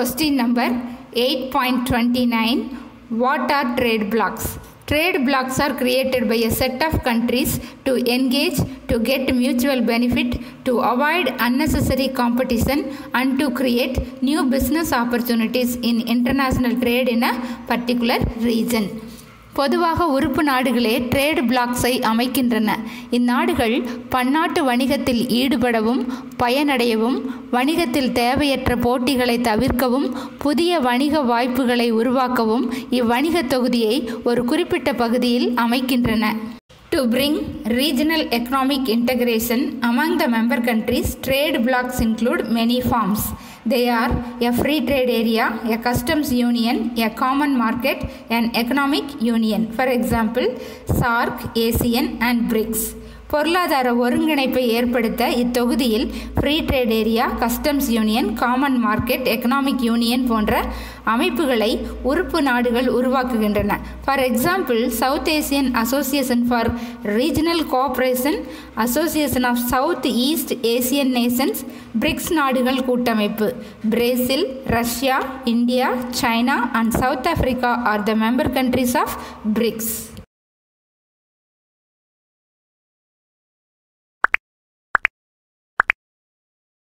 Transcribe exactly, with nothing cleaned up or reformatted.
Question number eight point two nine. What are trade blocs? Trade blocs are created by a set of countries to engage, to get mutual benefit, to avoid unnecessary competition, and to create new business opportunities in international trade in a particular region. பொதுவாக உறுப்பு நாடுகளே trade பிளாக்ஸை அமைக்கின்றன. இந்நாடுகள் பன்னாட்டு வணிகத்தில் ஈடுபடவும் பயனடையவும் வணிகத்தில் தேவையற்ற போட்டிகளை தவிர்க்கவும் புதிய வணிக வாய்ப்புகளை உருவாக்கவும் இவ்வணிக தொகுதியை ஒரு குறிப்பிட்ட பகுதியில் அமைக்கின்றன. To bring regional economic integration among the member countries, trade blocs include many forms. They are a free trade area, a customs union, a common market, an economic union. For example, SAARC, ASEAN and BRICS. பொருளாதார ஒருங்கிணைப்பை ஏற்படுத்த இத்தொகுதியில் free trade area, customs union, common market, economic union போன்ற அமைப்புகளை உறுப்பு நாடுகள் உருவாக்குகின்றன. For example, South Asian Association for Regional Cooperation, Association of South East Asian Nations, BRICS நாடுகள் கூட்டமைப்பு. Brazil, Russia, India, China and South Africa are the member countries of BRICS.